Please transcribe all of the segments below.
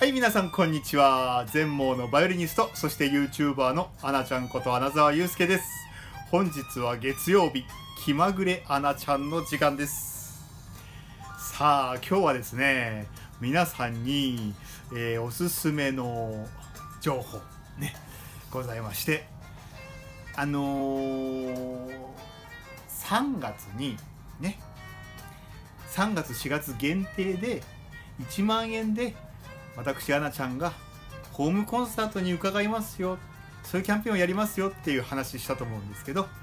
はい、皆さんこんにちは。全盲のバイオリニスト、そして YouTuber のアナちゃんこと穴澤雄介です。本日は月曜日、気まぐれアナちゃんの時間です。さあ、今日はですね、皆さんに、おすすめの情報ね、ございまして、3月にね、3月4月限定で1万円で私アナちゃんがホームコンサートに伺いますよ、そういうキャンペーンをやりますよっていう話したと思うんですけど、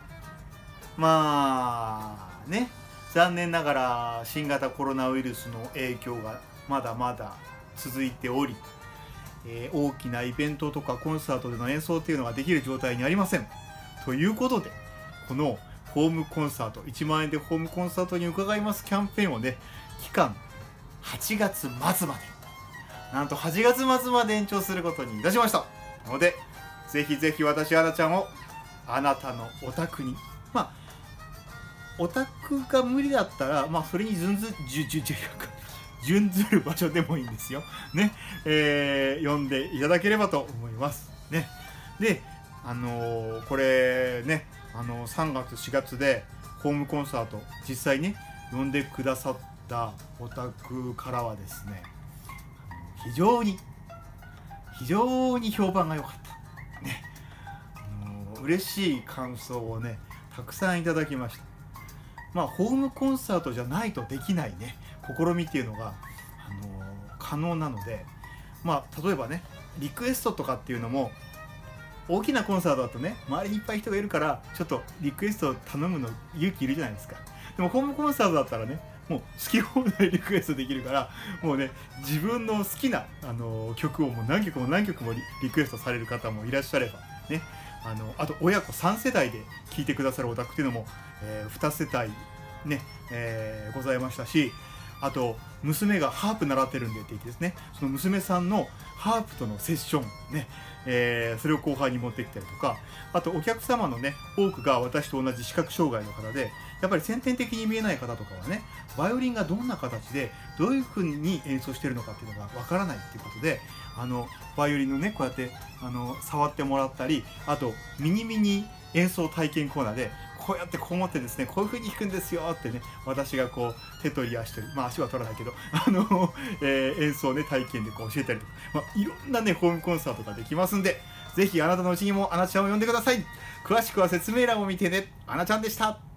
まあね、残念ながら新型コロナウイルスの影響がまだまだ続いており、大きなイベントとかコンサートでの演奏っていうのができる状態にありません。ということで、このホームコンサート、1万円でホームコンサートに伺いますキャンペーンをね、期間8月末まで、なんと8月末まで延長することにいたしましたので、ぜひぜひ私アナちゃんをあなたのお宅に、まあお宅が無理だったら、まあそれに準ずる場所でもいいんですよね、呼んでいただければと思いますね。で、これね、3月4月でホームコンサート実際ね呼んでくださったお宅からはですね、非常に評判が良かったね。嬉しい感想をねたくさんいただきました。まあホームコンサートじゃないとできないね試みっていうのが、可能なので、まあ例えばねリクエストとかっていうのも、大きなコンサートだとね周りにいっぱい人がいるからちょっとリクエストを頼むの勇気いるじゃないですか。でもホームコンサートだったらね、もう好き放題リクエストできるから、もうね自分の好きな、曲をもう何曲もリクエストされる方もいらっしゃればね、あと親子3世代で聴いてくださるお宅っていうのも、2世帯ね、ございましたし、あと娘がハープ習ってるんでって言ってですね、その娘さんのハープとのセッションね、それを後輩に持ってきたりとか、あとお客様のね多くが私と同じ視覚障害の方で、やっぱり先天的に見えない方とかはね、バイオリンがどんな形でどういう風に演奏してるのかっていうのがわからないっていうことで、バイオリンのねこうやって触ってもらったり、あとミニ演奏体験コーナーでこうやってこう持ってですね、こういう風に弾くんですよってね、私がこう手取り足取り、まあ足は取らないけど演奏ね体験でこう教えたりとか、まあ、いろんなねホームコンサートができますんで、ぜひあなたのうちにもアナちゃんを呼んでください。詳しくは説明欄を見てね。アナちゃんでした。